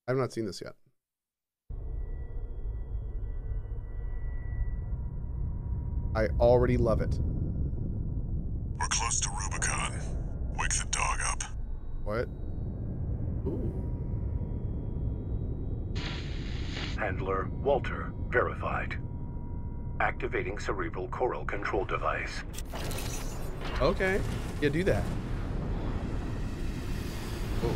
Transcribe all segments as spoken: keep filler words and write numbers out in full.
I've not seen this yet. I already love it. We're close to Rubicon. Wake the dog up. What? Ooh. Handler Walter verified. Activating cerebral coral control device. Okay. Yeah, do that. Oh.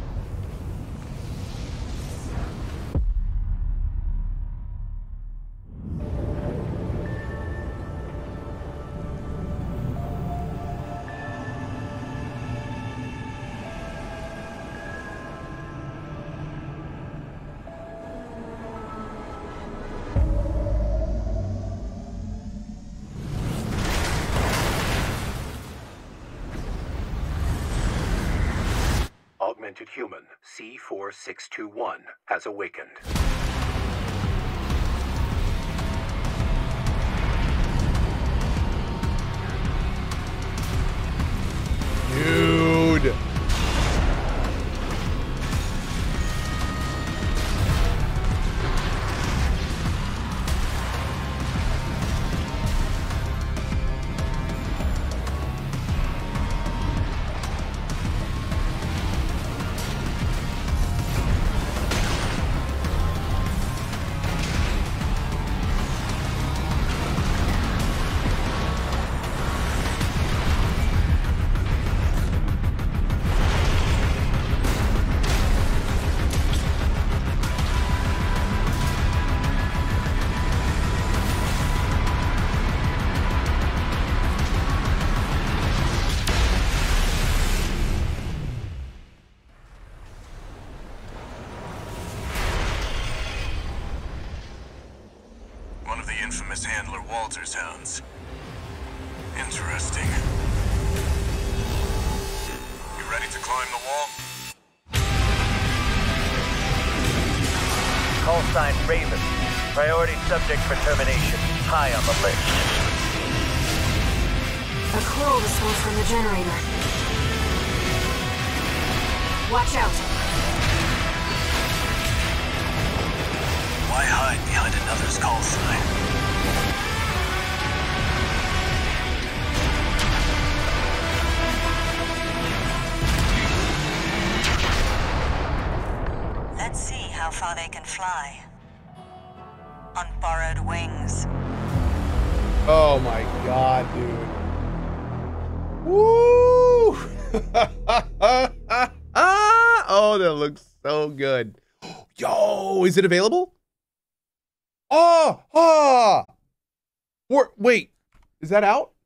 Augmented human C four six two one has awakened. Dude. One of the infamous Handler Walter's hounds. Interesting. You ready to climb the wall? Call sign Raven. Priority subject for termination. High on the list. A coral response from the generator. Watch out. Why hide behind another's call sign? Let's see how far they can fly. On borrowed wings. Oh my god, dude. Woo! Oh, that looks so good. Yo, is it available? Oh, oh. Or, wait, is that out?